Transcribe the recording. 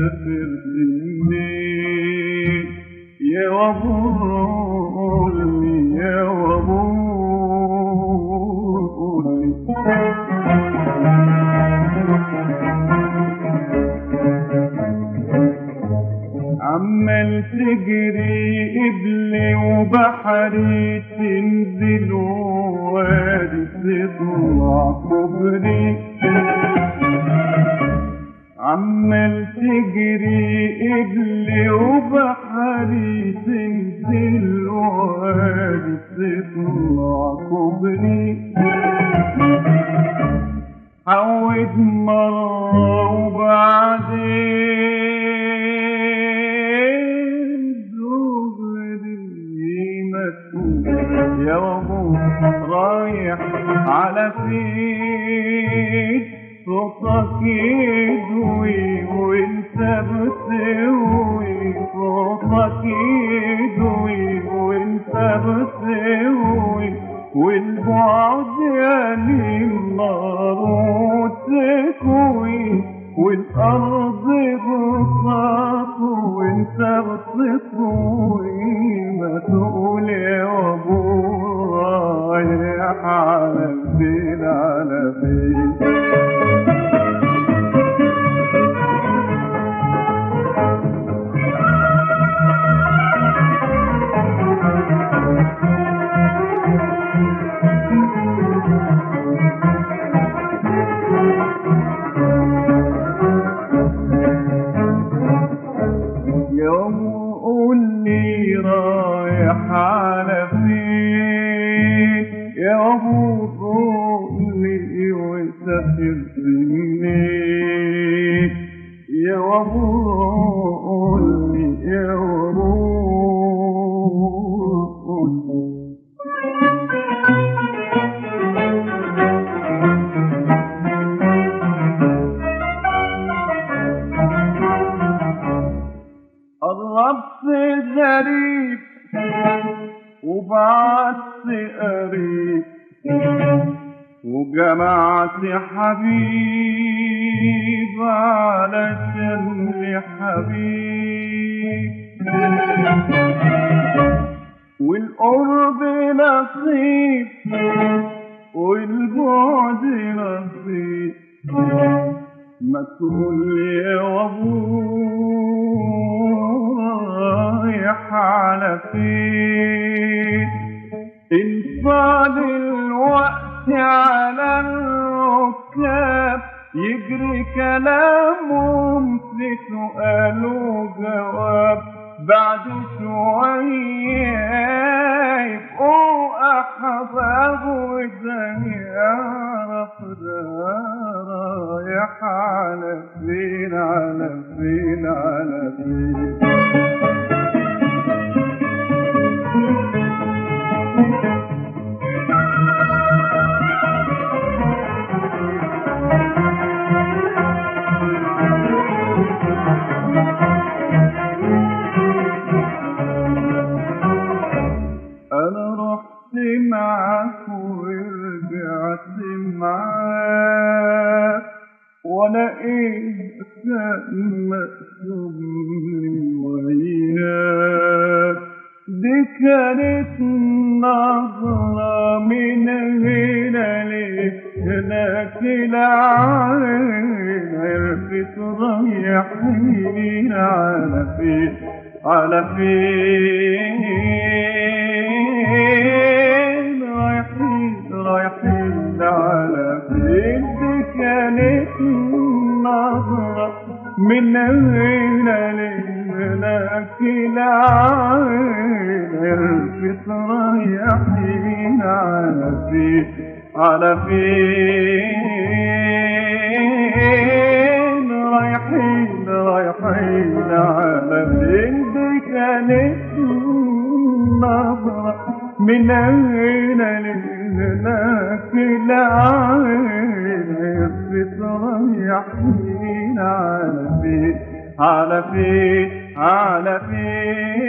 وسافرت منين يا وابورني يا وابورني. عمال تجري قبلي وبحري تنزل وادي تطلع كوبري. عمال تجري قبلي وبحري تنزل وادي تطلع كوبري. عود مرة وبعدين دغري مسؤول يا وابو رايح على فين؟ صوتك يدوي وانت بتسوي، صوتك يدوي وانت بتسوي، والبعد يلي النار وتكوي، والأرض بساط وانت بتطوي. ما تقول يا وابو رايح على فين على فين؟ يا ابو قولي وسافرت منين يا ابو قولي يا ابو قولي. قربت غريب وبعدت قريب وجمعت حبيب علشان حبيب، والقرب نصيب والبعد نصيب. ما تقول يا وابو رايح على فين؟ انفعل الوقت على الركاب يجري كلامهم في سؤال وجواب، بعد شوية يبقوا أحباب وده يعرف ده رايح على فين على فين على فين. أنا رحت معاك ورجعت معاك، وأنا إيه كان مقسوم لي وياك. دي كانت نظرة من هنا لهناك، العين عرفت رايحين على فين على فين. رايحين على فين؟ دي كانت نظرة من هنا لهناك، العين عرفت رايحين على فين على فين. رايحين على فين؟ دي كانت نظرة من هنا لهناك، العين عرفت رايحين على فين على فين على فين.